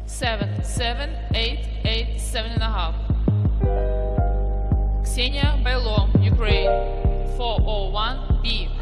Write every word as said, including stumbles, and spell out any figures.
seven, seven, eight, eight, seven and a half. Kseniia, BAILO, Ukraine, four oh one B.